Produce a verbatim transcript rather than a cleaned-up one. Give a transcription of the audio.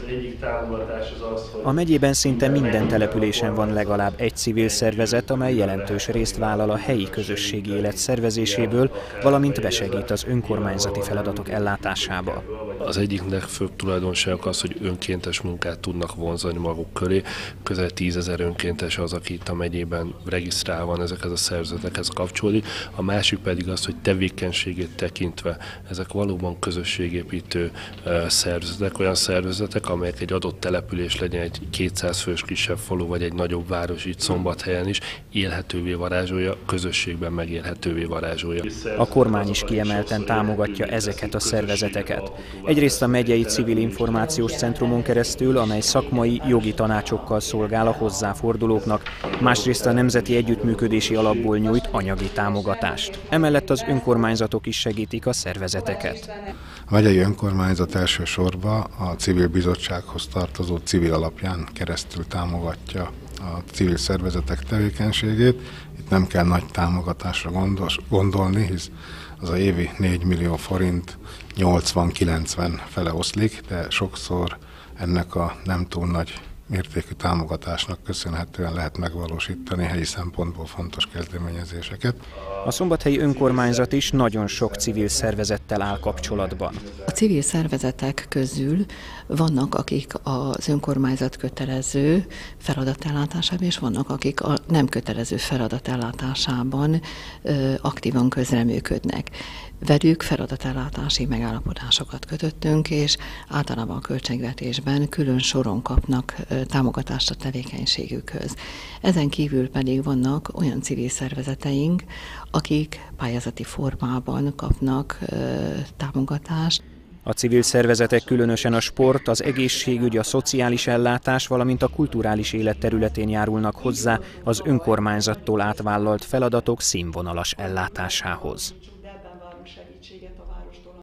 egyik támogatás az az, hogy... A megyében szinte minden településen van legalább egy civil szervezet, amely jelentős részt vállal a helyi közösségi élet szervezéséből, valamint besegít az önkormányzati feladatok ellátásába. Az egyik legfőbb tulajdonságuk az, hogy önkéntes munkát tudnak vonzani maguk köré. Közel tízezer önkéntes az, aki itt a megyében regisztrálva van ezekhez a szervezetekhez kapcsolódik. A másik pedig az, hogy tevékenységét tekintve ezek valóban közösségépítő szervezetek, olyan szervezetek, amelyek egy adott település, legyen egy kétszáz fős kisebb falu vagy egy nagyobb város, így Szombathelyen is élhetővé varázsolja, közösségben megélhetővé varázsolja. A kormány is kiemelten támogatja ezeket a szervezeteket. Egyrészt a megyei civil információs centrumon keresztül, amely szakmai, jogi tanácsokkal szolgál a hozzáfordulóknak, másrészt a Nemzeti Együttműködési Alapból nyújt anyagi támogatást. Emellett az önkormányzatok is segítik a szervezeteket. A megyei önkormányzat elsősorban a civil bizottsághoz tartozó civil alapján keresztül támogatja a civil szervezetek tevékenységét. Itt nem kell nagy támogatásra gondolni, hisz az a évi négy millió forint nyolcvan-kilencven fele oszlik, de sokszor ennek a nem túl nagy mértékű támogatásnak köszönhetően lehet megvalósítani helyi szempontból fontos kezdeményezéseket. A szombathelyi önkormányzat is nagyon sok civil szervezettel áll kapcsolatban. A civil szervezetek közül vannak, akik az önkormányzat kötelező feladatellátásában, és vannak, akik a nem kötelező feladatellátásában aktívan közreműködnek. Velük feladatellátási megállapodásokat kötöttünk, és általában a költségvetésben külön soron kapnak támogatást a tevékenységükhöz. Ezen kívül pedig vannak olyan civil szervezeteink, akik pályázati formában kapnak támogatást. A civil szervezetek különösen a sport, az egészségügy, a szociális ellátás, valamint a kulturális élet területén járulnak hozzá az önkormányzattól átvállalt feladatok színvonalas ellátásához.